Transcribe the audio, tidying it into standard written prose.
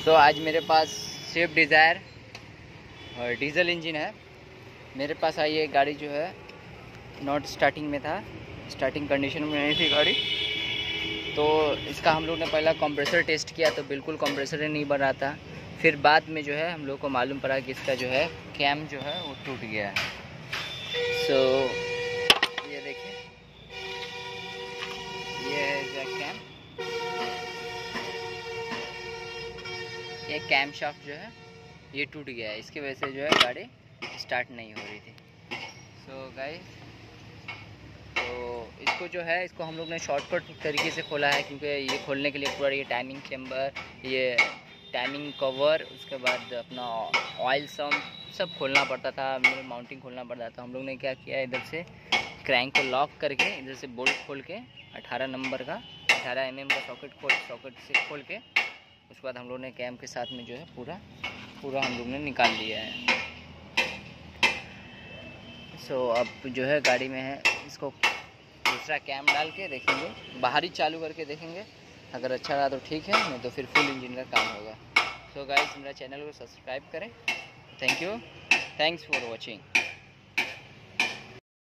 तो आज मेरे पास स्विफ्ट डिज़ायर और डीजल इंजन है मेरे पास। आई ये गाड़ी जो है नॉट स्टार्टिंग में था, स्टार्टिंग कंडीशन में नहीं थी गाड़ी। तो इसका हम लोग ने पहला कंप्रेसर टेस्ट किया तो बिल्कुल कंप्रेसर ही नहीं बन रहा था। फिर बाद में जो है हम लोग को मालूम पड़ा कि इसका जो है कैम जो है वो टूट गया है। सो ये देखिए, ये है इसका कैम। ये कैम शाफ्ट जो है ये टूट गया है, इसकी वजह से जो है गाड़ी स्टार्ट नहीं हो रही थी। सो गाइस, तो इसको जो है इसको हम लोग ने शॉर्टकट तरीके से खोला है, क्योंकि ये खोलने के लिए पूरा ये टाइमिंग चैम्बर, ये टाइमिंग कवर, उसके बाद अपना ऑयल सब खोलना पड़ता था, माउंटिंग खोलना पड़ता था। हम लोग ने क्या किया, इधर से क्रैंक को लॉक करके इधर से बोल्ट खोल के 18 नंबर का 18 mm का सॉकेट से खोल के उसके बाद हम लोग ने कैम के साथ में जो है पूरा हम लोग ने निकाल लिया है। सो अब जो है गाड़ी में है, इसको दूसरा कैम डाल के देखेंगे, बाहर ही चालू करके देखेंगे। अगर अच्छा रहा तो ठीक है, नहीं तो फिर फुल इंजन का काम होगा। सो गाइस, मेरा चैनल को सब्सक्राइब करें। Thank you, thanks for watching.